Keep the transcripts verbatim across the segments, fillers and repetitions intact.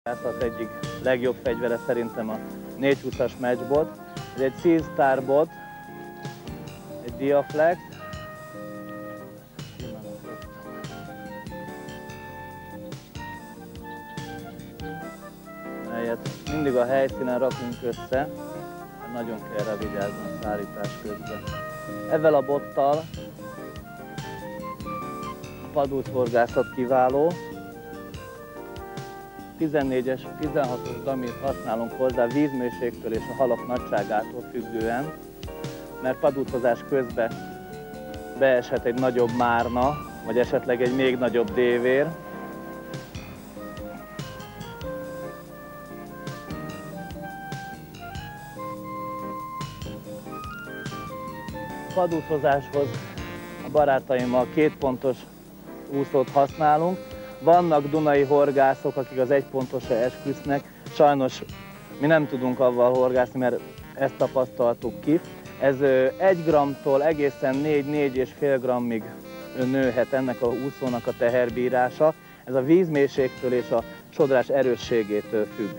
Az egyik legjobb fegyvere szerintem a négyszázhúszas matchbot. Ez egy SeaStar bot, egy Diaflex. Melyet mindig a helyszínen rakunk össze, mert nagyon kell rá vigyázni a szállítás közben. Ezzel a bottal a padúchorgászat kiváló. tizennégyes, tizenhatos damit használunk hozzá vízmérséktől és a halak nagyságától függően, mert padúthozás közben beeshet egy nagyobb márna, vagy esetleg egy még nagyobb dévér. Padúthozáshoz a barátaimmal kétpontos úszót használunk. Vannak dunai horgászok, akik az egypontosra esküsznek. Sajnos mi nem tudunk avval horgászni, mert ezt tapasztaltuk ki. Ez egy grammtól egészen négy-négy és fél grammig nőhet ennek a úszónak a teherbírása. Ez a vízmérségtől és a sodrás erősségétől függ.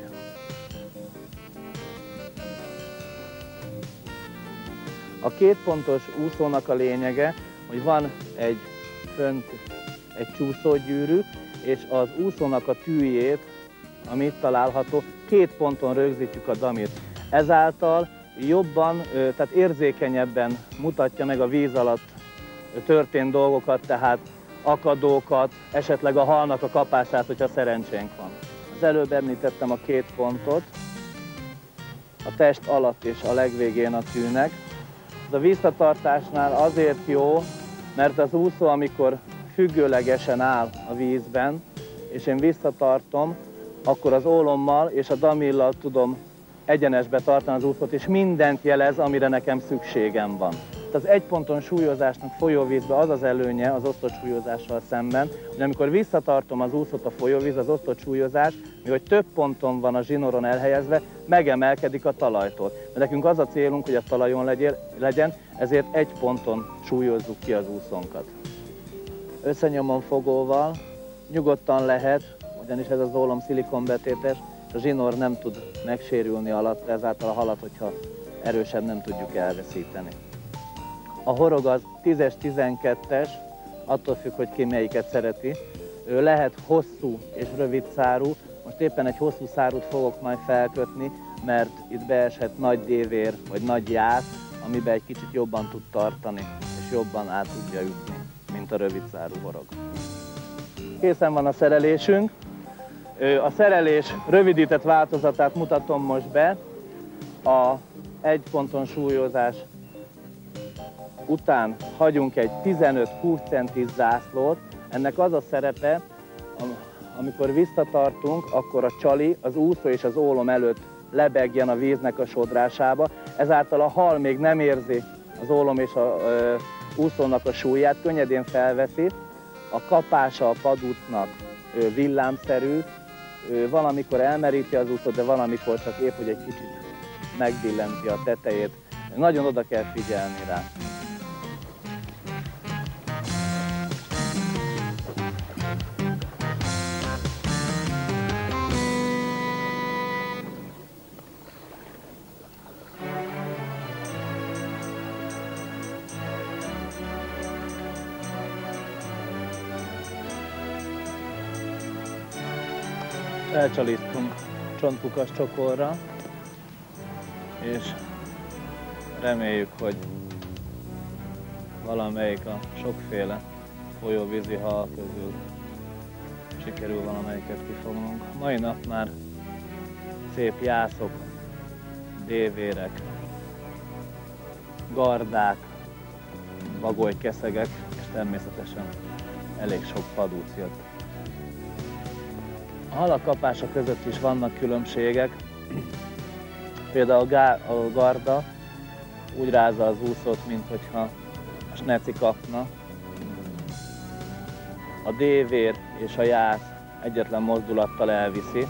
A kétpontos úszónak a lényege, hogy van egy fönt egy csúszógyűrű, és az úszónak a tűjét, ami itt található, két ponton rögzítjük a damit. Ezáltal jobban, tehát érzékenyebben mutatja meg a víz alatt történt dolgokat, tehát akadókat, esetleg a halnak a kapását, hogyha szerencsénk van. Az előbb említettem a két pontot, a test alatt és a legvégén a tűnek. Ez a visszatartásnál azért jó, mert az úszó, amikor függőlegesen áll a vízben, és én visszatartom, akkor az ólommal és a damillal tudom egyenesbe tartani az úszót, és mindent jelez, amire nekem szükségem van. Az egyponton súlyozásnak folyóvízben az az előnye az osztott súlyozással szemben, hogy amikor visszatartom az úszót a folyóvíz, az osztott súlyozás, mivel több ponton van a zsinóron elhelyezve, megemelkedik a talajtól. Mert nekünk az a célunk, hogy a talajon legyen, ezért egy ponton súlyozzuk ki az úszónkat. Összenyomom fogóval, nyugodtan lehet, ugyanis ez az ólom szilikonbetétes, a zsinór nem tud megsérülni alatt, ezáltal a halat, hogyha erősebb, nem tudjuk elveszíteni. A horog az tízes, tizenkettes, attól függ, hogy ki melyiket szereti. Ő lehet hosszú és rövid szárú, most éppen egy hosszú szárút fogok majd felkötni, mert itt beeshet nagy dévér vagy nagy jász, amiben egy kicsit jobban tud tartani, és jobban át tudja ütni, mint a rövid szárú horog. Készen van a szerelésünk. A szerelés rövidített változatát mutatom most be. A egy ponton súlyozás után hagyunk egy tizenöt-húsz centis zászlót. Ennek az a szerepe, amikor visszatartunk, akkor a csali, az úszó és az ólom előtt lebegjen a víznek a sodrásába. Ezáltal a hal még nem érzi az ólom és az úszónak a súlyát, könnyedén felveszi. A kapása a padúcnak villámszerű, valamikor elmeríti az úszót, de valamikor csak épp, hogy egy kicsit megbillenti a tetejét. Nagyon oda kell figyelni rá. Elcsalisztunk csontpukas csokorra, és reméljük, hogy valamelyik a sokféle folyóvízi hal közül sikerül valamelyiket kifognunk. Mai nap már szép jászok, dévérek, gardák, bagolykeszegek, és természetesen elég sok padúc jött. A halak kapása között is vannak különbségek. Például a garda úgy rázza az úszót, mintha a sneci kapna. A dévér és a jász egyetlen mozdulattal elviszi.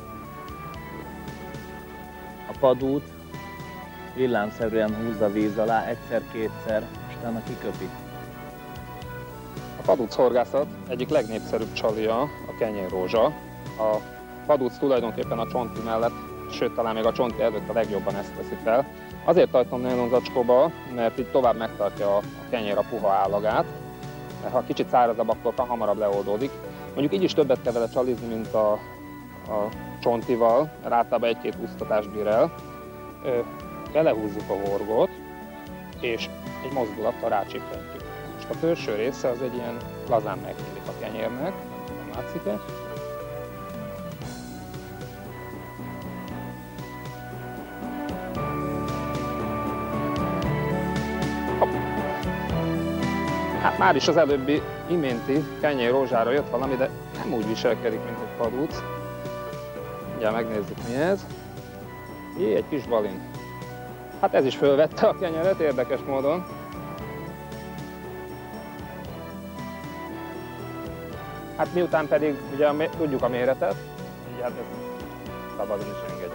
A padút villámszerűen húzza víz alá, egyszer-kétszer, és utána kiköpi. A padúc horgászat egyik legnépszerűbb csalja a kenyérrózsa. A Vadúc tulajdonképpen a csonti mellett, sőt talán még a csonti előtt a legjobban ezt veszi fel. Azért tartom nylon zacskóba, mert így tovább megtartja a kenyér a puha állagát, mert ha kicsit szárazabb, akkor hamarabb leoldódik. Mondjuk így is többet kell vele csalizni, mint a, a csontival, mert általában egy-két úsztatást bír el. Belehúzzuk a horgot, és egy mozdulattal rácsippentjük. Most a felső része az egy ilyen lazán megnyílik a kenyérnek, nem látszik-e? Hát már is az előbbi iménti kenyér rózsára jött valami, de nem úgy viselkedik, mint egy padúc. Ugye megnézzük, mi ez. Jé, egy kis balin. Hát ez is fölvette a kenyeret érdekes módon. Hát miután pedig ugye tudjuk a méretet, így hát ezt szabadon is engedjük.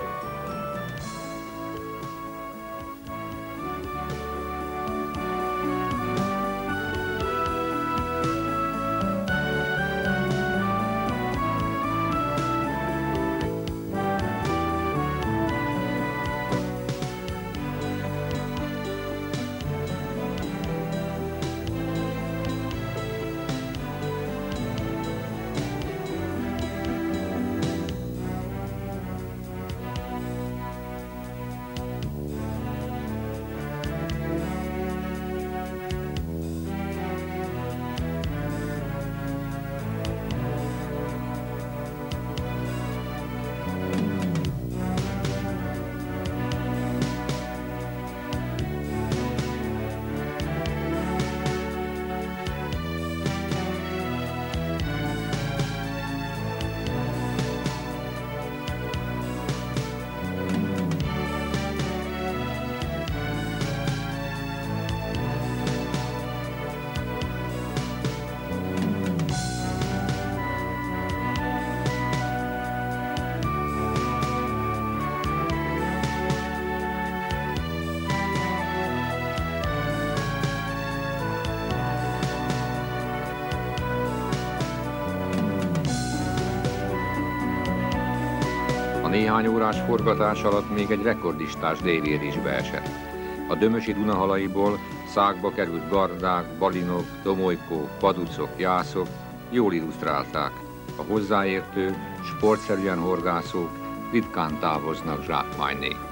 Néhány órás forgatás alatt még egy rekordistás dévér is beesett. A Dömösi Dunahalaiból szákba került gardák, balinok, domolykók, paducok, jászok jól illusztrálták. A hozzáértő, sportszerűen horgászók ritkán távoznak zsákmány nélkül.